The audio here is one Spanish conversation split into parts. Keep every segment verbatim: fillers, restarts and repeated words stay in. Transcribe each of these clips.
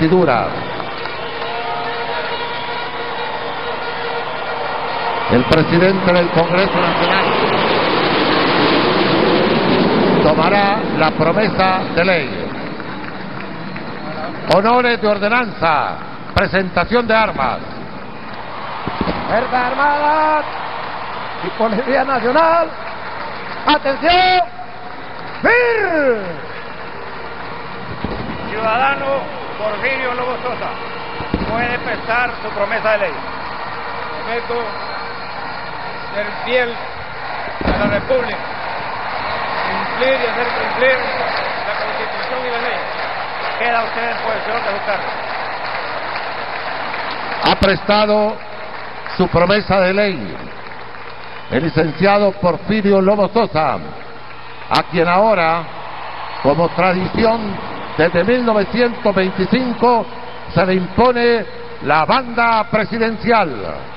investidura. El presidente del Congreso Nacional tomará la promesa de ley. Honores de ordenanza, presentación de armas. Fuerzas Armadas y Policía Nacional, atención, ¡fir! Ciudadano Porfirio Lobo Sosa puede prestar su promesa de ley. Prometo ser fiel a la República, cumplir y hacer cumplir la Constitución y la ley. Queda usted en posesión de su cargo. Ha prestado su promesa de ley el licenciado Porfirio Lobo Sosa, a quien ahora, como tradición desde mil novecientos veinticinco, se le impone la banda presidencial.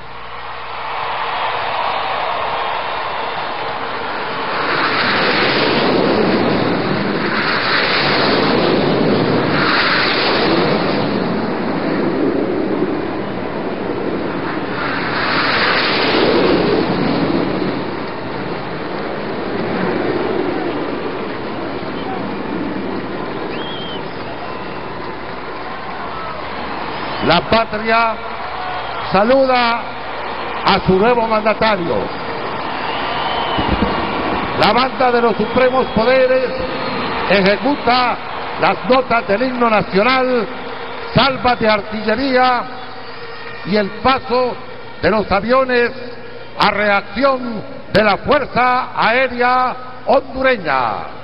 La patria saluda a su nuevo mandatario. La banda de los supremos poderes ejecuta las notas del himno nacional, salvas de artillería y el paso de los aviones a reacción de la Fuerza Aérea Hondureña.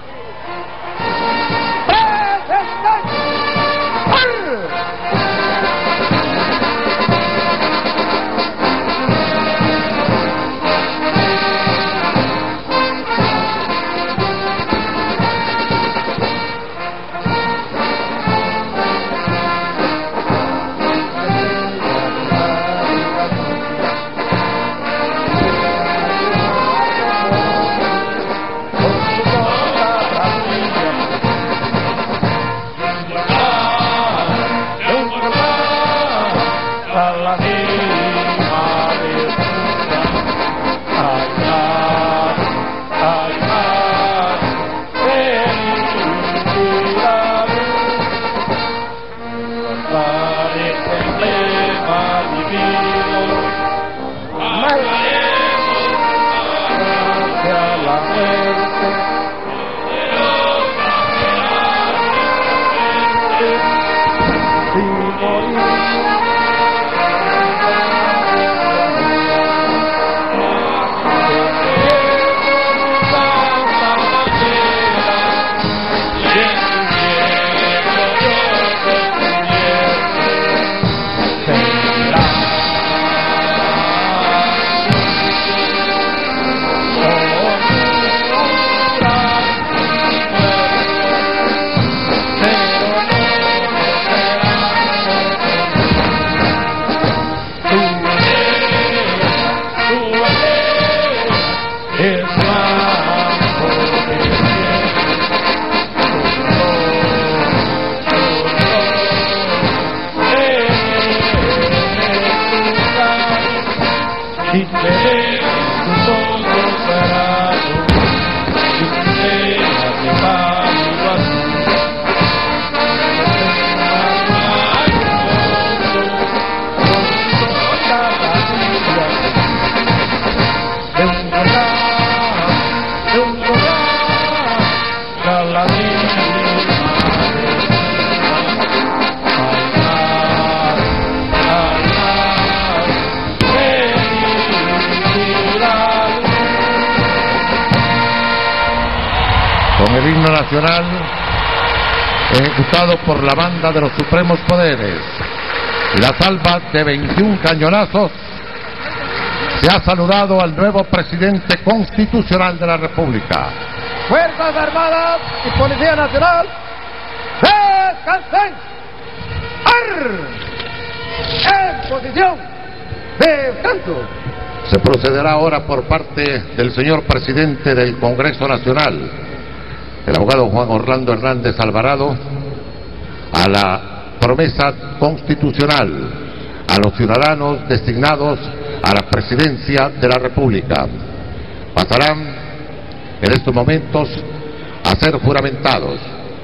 El himno nacional ejecutado por la banda de los supremos poderes, la salva de veintiún cañonazos, se ha saludado al nuevo presidente constitucional de la República. Fuerzas Armadas y Policía Nacional, descansen. ¡Ar! En posición de descanso. Se procederá ahora por parte del señor presidente del Congreso Nacional, el abogado Juan Orlando Hernández Alvarado, a la promesa constitucional a los ciudadanos designados a la presidencia de la República. Pasarán en estos momentos a ser juramentados.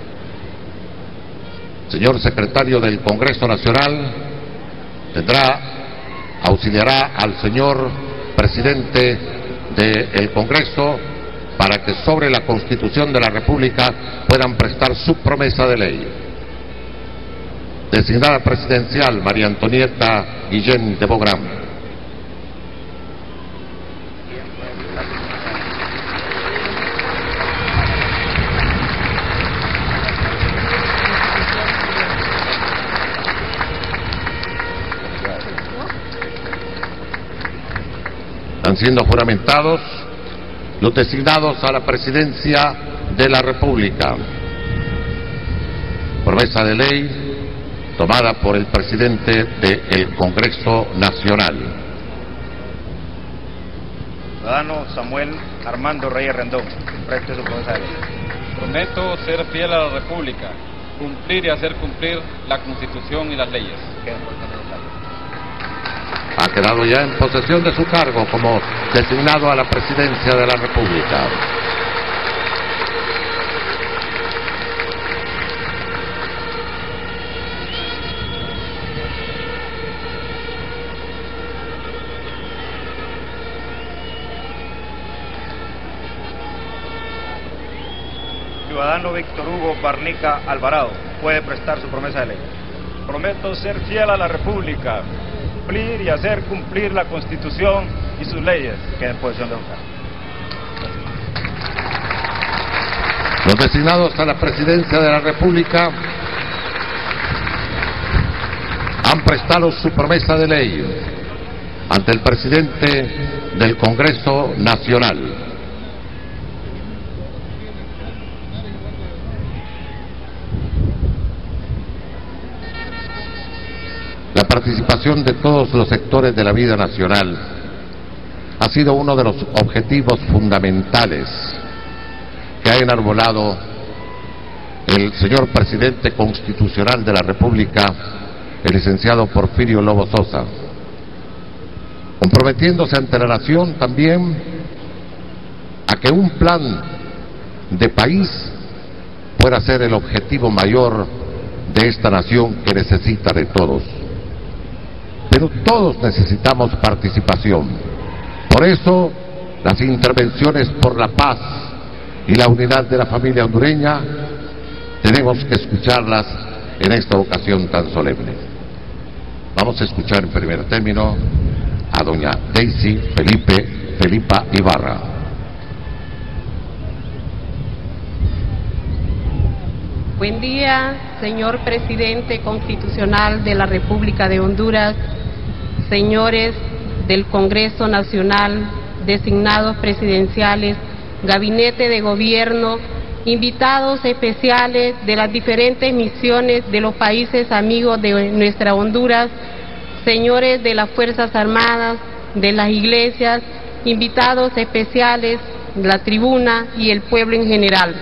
Señor secretario del Congreso Nacional, tendrá, auxiliará al señor presidente del Congreso para que sobre la Constitución de la República puedan prestar su promesa de ley. Designada presidencial María Antonieta Guillén de Bográn. Están siendo juramentados los designados a la presidencia de la República. Promesa de ley tomada por el presidente del Congreso Nacional. Ciudadano Samuel Armando Reyes Rendón, preste su promesa de ley. Prometo ser fiel a la República, cumplir y hacer cumplir la Constitución y las leyes. Ha quedado ya en posesión de su cargo como designado a la presidencia de la República. Ciudadano Víctor Hugo Barnica Alvarado, puede prestar su promesa de ley. Prometo ser fiel a la República, cumplir y hacer cumplir la Constitución y sus leyes. Queda en posición de votar. Los designados a la presidencia de la República han prestado su promesa de ley ante el presidente del Congreso Nacional. La participación de todos los sectores de la vida nacional ha sido uno de los objetivos fundamentales que ha enarbolado el señor presidente constitucional de la República, el licenciado Porfirio Lobo Sosa, comprometiéndose ante la nación también a que un plan de país pueda ser el objetivo mayor de esta nación que necesita de todos. Pero todos necesitamos participación. Por eso, las intervenciones por la paz y la unidad de la familia hondureña tenemos que escucharlas en esta ocasión tan solemne. Vamos a escuchar en primer término a doña Daisy Felipe Felipa Ibarra. Buen día, señor presidente constitucional de la República de Honduras, señores del Congreso Nacional, designados presidenciales, gabinete de gobierno, invitados especiales de las diferentes misiones de los países amigos de nuestra Honduras, señores de las Fuerzas Armadas, de las iglesias, invitados especiales, la tribuna y el pueblo en general.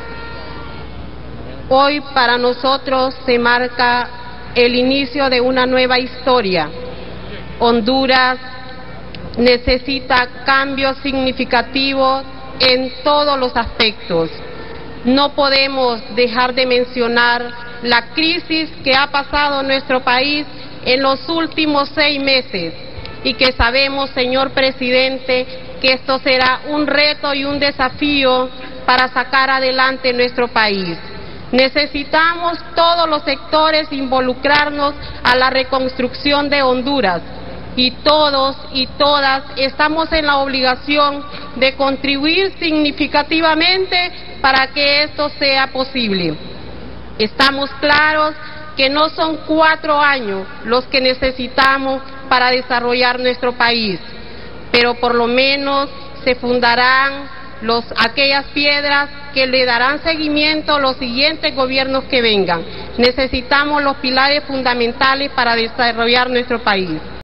Hoy para nosotros se marca el inicio de una nueva historia. Honduras necesita cambios significativos en todos los aspectos. No podemos dejar de mencionar la crisis que ha pasado nuestro país en los últimos seis meses y que sabemos, señor presidente, que esto será un reto y un desafío para sacar adelante nuestro país. Necesitamos todos los sectores involucrarnos a la reconstrucción de Honduras y todos y todas estamos en la obligación de contribuir significativamente para que esto sea posible. Estamos claros que no son cuatro años los que necesitamos para desarrollar nuestro país, pero por lo menos se fundarán los, aquellas piedras que le darán seguimiento a los siguientes gobiernos que vengan. Necesitamos los pilares fundamentales para desarrollar nuestro país.